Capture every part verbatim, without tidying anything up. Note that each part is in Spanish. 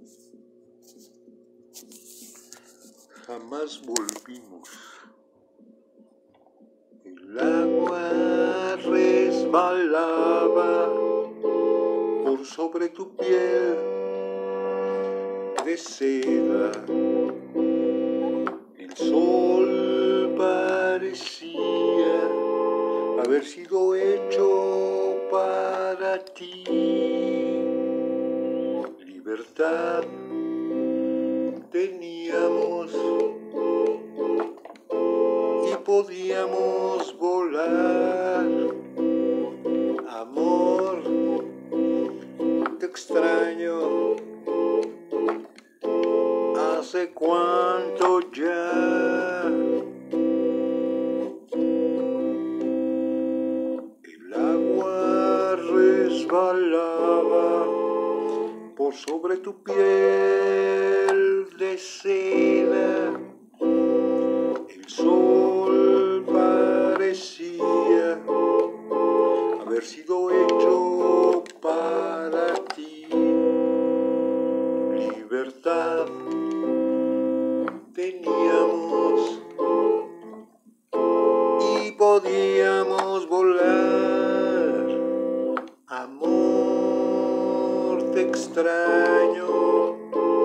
Jamás volvimos. El agua resbalaba por sobre tu piel de seda. El sol parecía haber sido hecho para ti. Libertad teníamos y podíamos volar. Amor, te extraño. ¿Hace cuánto ya? El agua resbalaba por sobre tu piel de seda. El sol parecía haber sido hecho para ti. Libertad teníamos y podíamos volar. Amor, te extraño.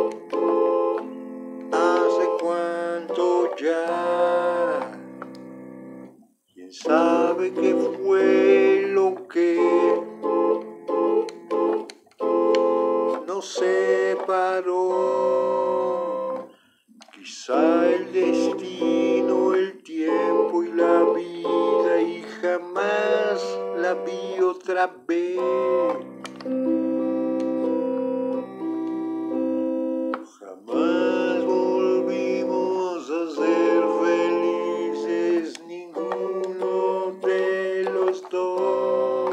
¿Hace cuánto ya? ¿Quién sabe qué fue lo que nos separó? Quizá el destino, el tiempo y la vida, y jamás la vi otra vez. Jamás volvimos a ser felices, ninguno de los dos.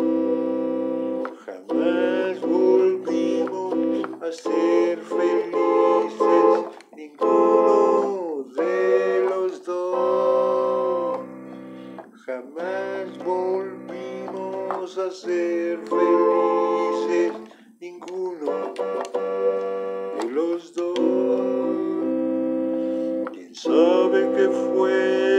Jamás volvimos a ser felices, ninguno de los dos. Jamás volvimos a ser felices, ninguno de los dos. ¿Quién sabe qué fue